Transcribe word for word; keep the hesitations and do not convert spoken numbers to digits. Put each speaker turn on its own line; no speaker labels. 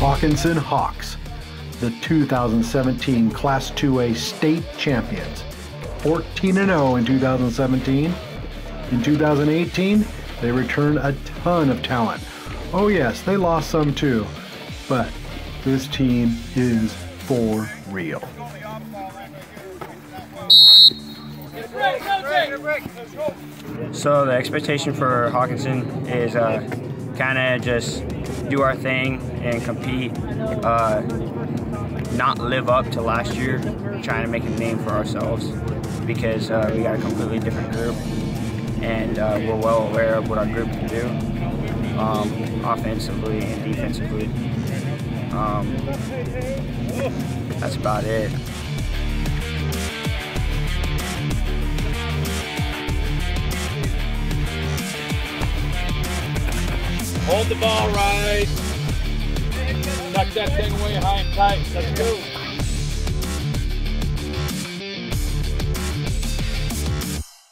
Hockinson Hawks, the two thousand seventeen Class two A state champions. fourteen and oh in two thousand seventeen. In two thousand eighteen, they returned a ton of talent. Oh yes, they lost some too, but this team is for real.
So the expectation for Hockinson is uh, kind of just do our thing and compete, uh, not live up to last year, trying to make a name for ourselves because uh, we got a completely different group and uh, we're well aware of what our group can do, um, offensively and defensively. Um, that's about it.
Hold the ball right. Tuck that thing away high and tight. Let's go.